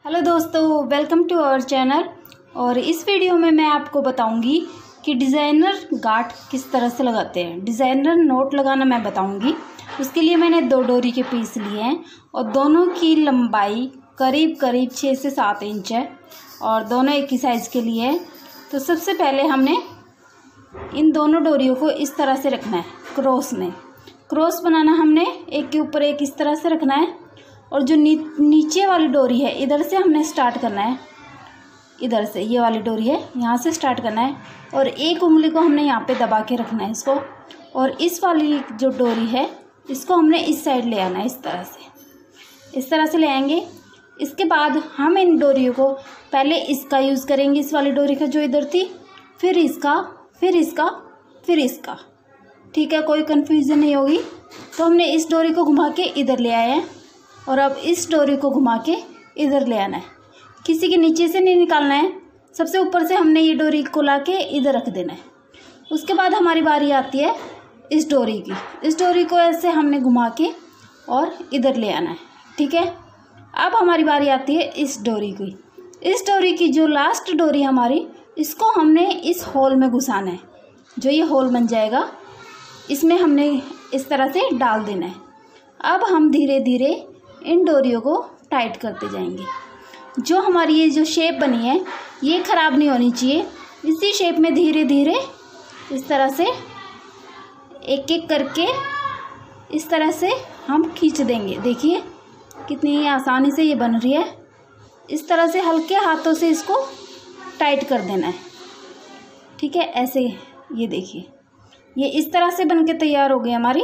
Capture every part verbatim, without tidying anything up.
Hello दोस्तों, welcome to our channel. और इस वीडियो में मैं आपको बताऊंगी कि डिज़ाइनर गांठ किस तरह से लगाते हैं। डिज़ाइनर नोट लगाना मैं बताऊंगी। उसके लिए मैंने दो डोरी के पीस लिए हैं और दोनों की लंबाई करीब करीब छः से सात इंच है और दोनों एक ही साइज़ के लिए है। तो सबसे पहले हमने इन दोनों डोरियों को इस तरह से रखना है, क्रॉस में क्रॉस बनाना हमने एक के ऊपर एक इस तरह से रखना है। और जो नी, नीचे वाली डोरी है इधर से हमने स्टार्ट करना है, इधर से ये वाली डोरी है यहाँ से स्टार्ट करना है और एक उंगली को हमने यहाँ पे दबा के रखना है इसको। और इस वाली जो डोरी है इसको हमने इस साइड ले आना है, इस तरह से इस तरह से ले आएंगे। इसके बाद हम इन डोरियों को पहले इसका यूज़ करेंगे, इस वाली डोरी का जो इधर थी, फिर इसका फिर इसका फिर इसका। ठीक है, कोई कन्फ्यूज़न नहीं होगी। तो हमने इस डोरी को घुमा के इधर ले आए हैं और अब इस डोरी को घुमा के इधर ले आना है। किसी के नीचे से नहीं निकालना है, सबसे ऊपर से हमने ये डोरी को ला के इधर रख देना है। उसके बाद हमारी बारी आती है इस डोरी की। इस डोरी को ऐसे हमने घुमा के और इधर ले आना है। ठीक है, अब हमारी बारी आती है इस डोरी की। इस डोरी की जो लास्ट डोरी हमारी, इसको हमने इस होल में घुसाना है। जो ये होल बन जाएगा इसमें हमने इस तरह से डाल देना है। अब हम धीरे धीरे इन डोरियों को टाइट करते जाएंगे। जो हमारी ये जो शेप बनी है ये ख़राब नहीं होनी चाहिए। इसी शेप में धीरे धीरे इस तरह से एक एक करके इस तरह से हम खींच देंगे। देखिए कितनी आसानी से ये बन रही है। इस तरह से हल्के हाथों से इसको टाइट कर देना है। ठीक है, ऐसे ये देखिए ये इस तरह से बन के तैयार हो गई हमारी।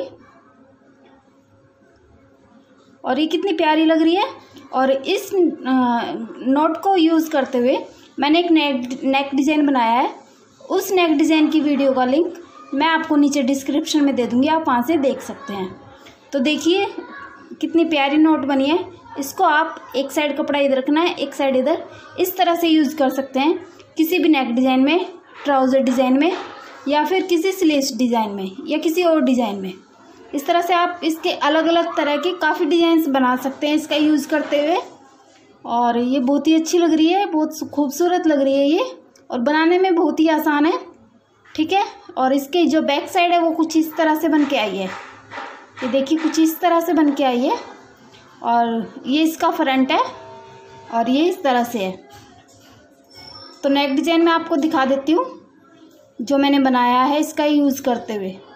और ये कितनी प्यारी लग रही है। और इस नोट को यूज़ करते हुए मैंने एक नेक नेक डिज़ाइन बनाया है। उस नेक डिज़ाइन की वीडियो का लिंक मैं आपको नीचे डिस्क्रिप्शन में दे दूँगी, आप वहाँ से देख सकते हैं। तो देखिए कितनी प्यारी नोट बनी है। इसको आप एक साइड कपड़ा इधर रखना है, एक साइड इधर, इस तरह से यूज़ कर सकते हैं किसी भी नेक डिज़ाइन में, ट्राउज़र डिज़ाइन में, या फिर किसी स्लीव्स डिज़ाइन में, या किसी और डिज़ाइन में। इस तरह से आप इसके अलग अलग तरह के काफ़ी डिज़ाइंस बना सकते हैं इसका यूज़ करते हुए। और ये बहुत ही अच्छी लग रही है, बहुत खूबसूरत लग रही है ये, और बनाने में बहुत ही आसान है। ठीक है, और इसके जो बैक साइड है वो कुछ इस तरह से बन के आई है। ये देखिए कुछ इस तरह से बन के आई है। और ये इसका फ्रंट है और ये इस तरह से है। तो नेक डिज़ाइन मैं आपको दिखा देती हूँ जो मैंने बनाया है इसका यूज़ करते हुए।